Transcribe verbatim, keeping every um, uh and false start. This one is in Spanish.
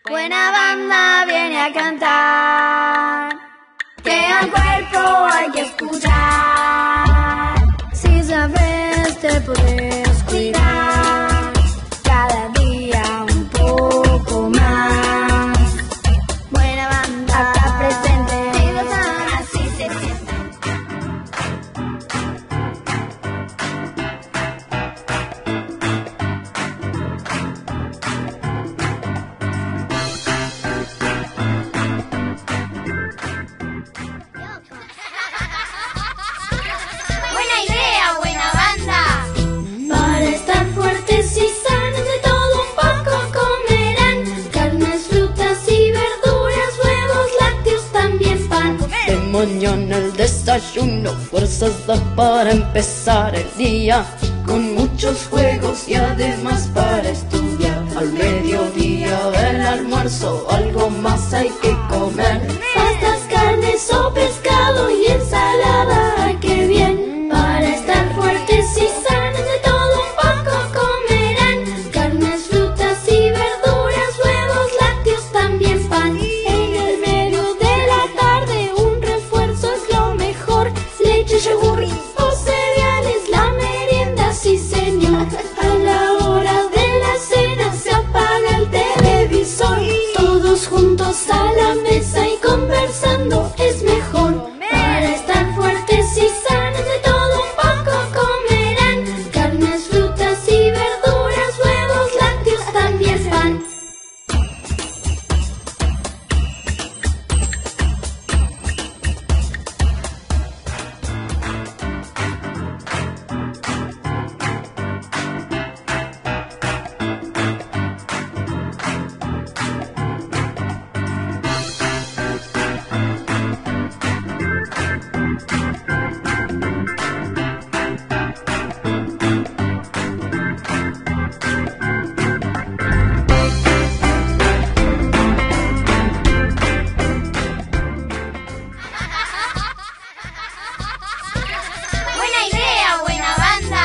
Buena banda viene a cantar, que al cuerpo hay que escuchar. Si sabes te puedes cuidar, cada día un poco más. Buena banda acá presente, así se siente. Mañana el desayuno, fuerzas da para empezar el día, con muchos juegos y además para estudiar. Al mediodía el almuerzo, algo más hay que comer. Pastas, carnes o pescado y ensalada, ¡ay qué bien! Para estar fuertes y sanos de todo un poco comerán. Carnes, frutas y verduras, huevos, lácteos, también pan. En el medio de la tarde un refuerzo es lo mejor. Leche, yogur o cereales, la merienda, sí señor. A la hora de la cena se apaga el televisor. Todos juntos a la mesa y conversando es mejor. Para estar fuertes y sanos de todo un poco comerán. Carnes, frutas y verduras, huevos, lácteos, también pan.